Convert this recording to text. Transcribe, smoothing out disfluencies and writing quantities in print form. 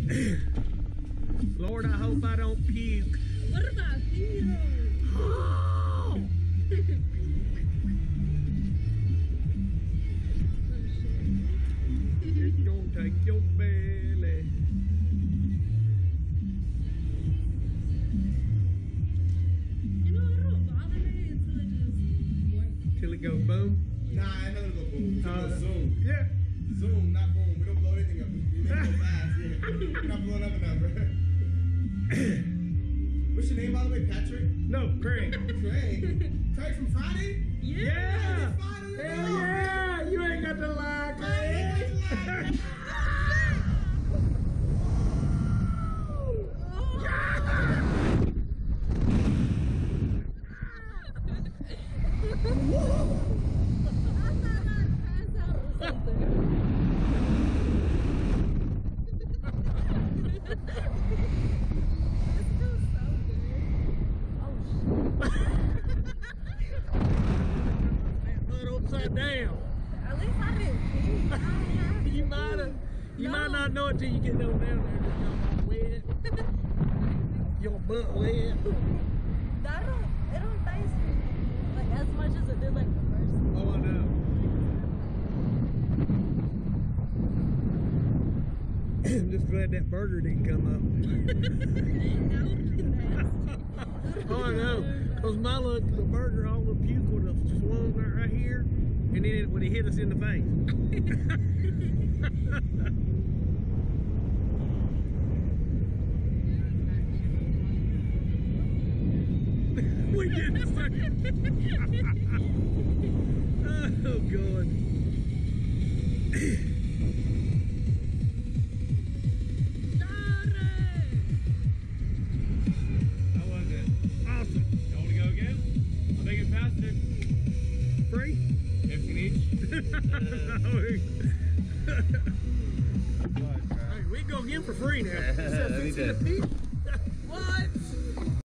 Lord, I hope I don't puke. What about you? Oh. It's gonna take your belly. You know, it don't bother me until it just works. Till it go boom. Nah, it doesn't go boom. It goes zoom. Yeah. Zoom, not boom. We don't blow anything up. We make it go fast. Yeah. We're not blowing up a number. What's your name, by the way? Patrick? No, Craig. Craig. Craig from Friday? Yeah. It's Friday. Hell yeah. You ain't got to lie, Craig. Upside down. At least I didn't pee. You might not know it till you get down there. Wet. Your butt wet. It don't taste like as much as it did like the first time. Oh, I know. I'm just glad that burger didn't come up. That would be nasty. Oh, I know. Because my luck, the burger, all the puke would have swung right here, and then it would have hit us in the face. We did the same. Oh, God. How was it? Awesome. You want to go again? I'll make it faster. Free? 15 each. Hey, we can go again for free now. You said 15 a piece?